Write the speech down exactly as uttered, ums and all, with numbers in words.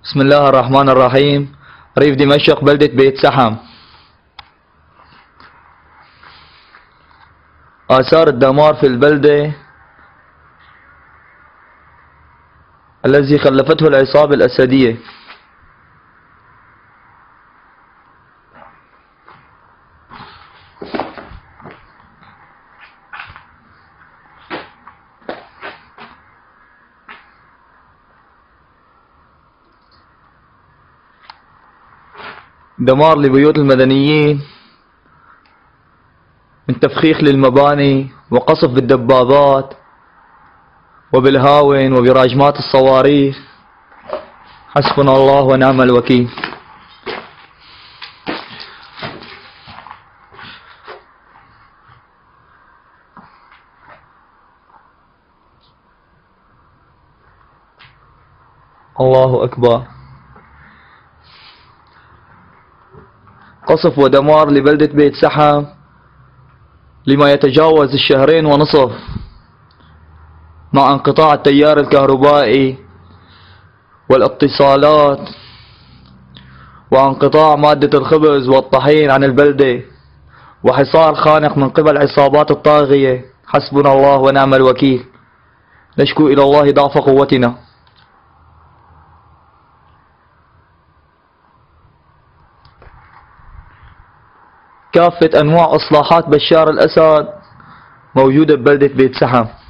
بسم الله الرحمن الرحيم. ريف دمشق بلدة بيت سحم. آثار الدمار في البلدة الذي خلفته العصابة الأسدية. دمار لبيوت المدنيين، من تفخيخ للمباني وقصف بالدبابات وبالهاون وبراجمات الصواريخ. حسبنا الله ونعم الوكيل. الله أكبر. قصف ودمار لبلدة بيت سحم لما يتجاوز الشهرين ونصف، مع انقطاع التيار الكهربائي والاتصالات وانقطاع مادة الخبز والطحين عن البلدة، وحصار خانق من قبل عصابات الطاغية. حسبنا الله ونعم الوكيل. نشكو إلى الله ضعف قوتنا. كافة أنواع إصلاحات بشار الأسد موجودة ببلدة بيت سحم.